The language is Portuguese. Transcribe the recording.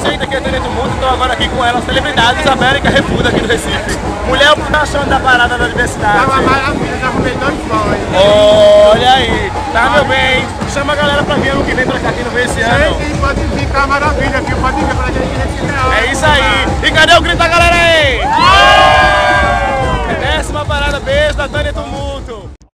gente aqui é Tenente do Mundo, estou agora aqui com ela, celebridades América Refuda aqui do Recife. Mulher, o que tá achando da parada da diversidade? Tá uma maravilha, já arrumei 2 boys. Olha aí, tá meu bem. Chama a galera pra vir ano que vem pra cá aqui no Rio esse ano. Pode vir, tá maravilha, viu? Pode vir pra gente nesse real. É isso aí. E cadê o grito da